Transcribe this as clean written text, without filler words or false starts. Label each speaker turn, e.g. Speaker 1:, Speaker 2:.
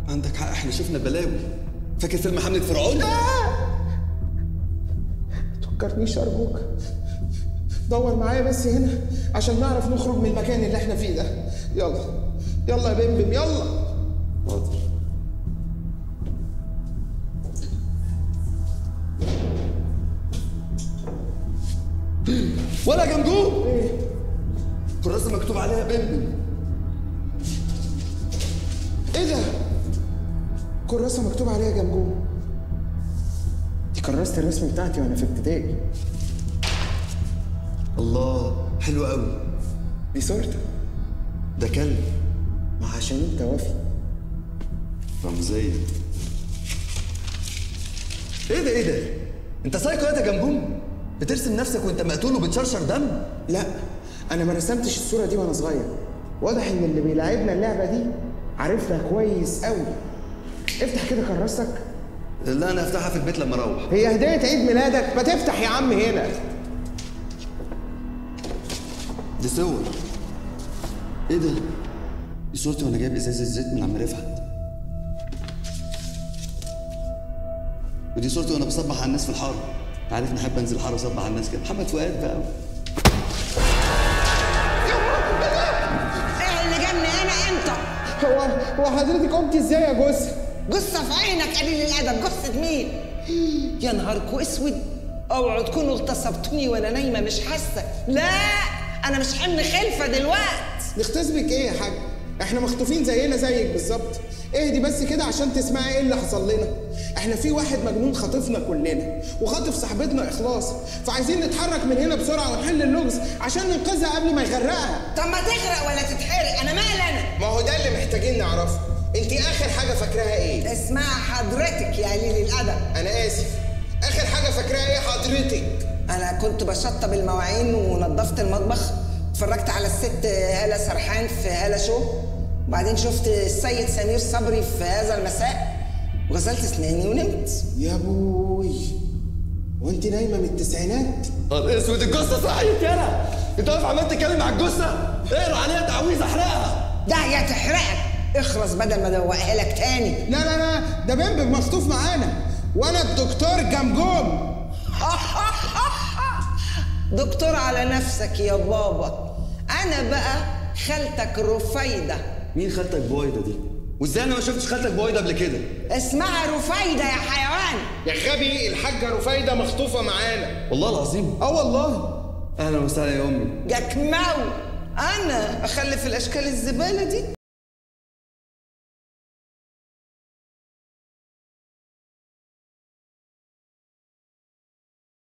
Speaker 1: عندك حق، احنا شفنا بلاوي. فاكر فيلم حملة فرعون؟
Speaker 2: متفكرنيش ارجوك. دور معايا بس هنا عشان نعرف نخرج من المكان اللي احنا فيه ده. يلا يلا يا بمبم يلا.
Speaker 1: حاضر. ولا جمجوم.
Speaker 2: ايه؟
Speaker 1: كراسة مكتوب عليها بمبم.
Speaker 2: ايه ده؟ كراسة مكتوب عليها جمجوم. دي كراسة الرسم بتاعتي وانا في ابتدائي.
Speaker 1: الله، حلو قوي.
Speaker 2: دي صورتك.
Speaker 1: ده كلب.
Speaker 2: ما عشان انت وافي.
Speaker 1: رمزية. ايه ده؟ انت سايكو يا جمجوم؟ بترسم نفسك وانت مقتول وبتشرشر دم؟
Speaker 2: لا انا ما رسمتش الصورة دي وانا صغير. واضح ان اللي بيلعبنا اللعبة دي عارفها كويس قوي. افتح كده كراستك.
Speaker 1: لا انا هفتحها في البيت لما اروح.
Speaker 2: هي هدية عيد ميلادك؟ ما تفتح يا عم هنا.
Speaker 1: دي صور. ايه ده؟ دي صورتي وانا جايب ازازة زيت من عم رفعت. ودي صورتي وانا بصبح على الناس في الحاره. انت عارف اني احب انزل الحاره واصبح على الناس كده. محمد فؤاد بقى.
Speaker 3: ايه اللي جابني انا انت؟
Speaker 2: هو حضرتك قمت ازاي يا جثة؟
Speaker 3: جثة في عينك قليل الادب. جثة مين؟ يا نهاركوا اسود. اوعوا تكونوا اغتصبتوني وانا نايمه مش حاسه. لا انا مش حمل خلفه دلوقتي.
Speaker 2: نغتصبك ايه يا حاج؟ احنا مخطوفين زينا زيك بالظبط. اهدي بس كده عشان تسمعي ايه اللي حصل لنا. احنا في واحد مجنون خاطفنا كلنا وخاطف صاحبتنا اخلاص، فعايزين نتحرك من هنا بسرعه ونحل اللغز عشان ننقذها قبل ما يغرقها.
Speaker 3: طب ما تغرق ولا تتحرق، انا مال انا.
Speaker 2: ما هو ده اللي محتاجين نعرفه. انت اخر حاجه فاكراها ايه؟
Speaker 3: اسمع حضرتك يا قليل الادب.
Speaker 2: انا اسف. اخر حاجه فاكراها ايه حضرتك؟
Speaker 3: انا كنت بشطب المواعين ونظفت المطبخ. اتفرجت على الست هالة سرحان في هالة شو. وبعدين شفت السيد سمير صبري في هذا المساء وغسلت اسناني ونمت.
Speaker 2: يا بوي وانت نايمه من التسعينات؟
Speaker 1: نهار اسود، الجثه صحيت يالا. انت واقف عمال تتكلم على الجثه؟ اقرا عليها تعويذه احرقها.
Speaker 3: ده يا تحرقك. اخرس بدل ما ادوقها لك تاني.
Speaker 2: لا ده بمبم مخطوف معانا وانا الدكتور جمجوم.
Speaker 3: دكتور على نفسك يا بابا. انا بقى خالتك رفيده.
Speaker 1: مين خالتك بويضه دي؟ وازاي انا ما شفتش خالتك بويضه قبل كده؟
Speaker 3: اسمها رفيده يا حيوان.
Speaker 2: يا غبي الحاجه رفيده مخطوفه معانا.
Speaker 1: والله العظيم؟
Speaker 2: والله.
Speaker 1: اهلا وسهلا يا امي.
Speaker 3: جاك مو. انا اخلف الاشكال الزباله دي؟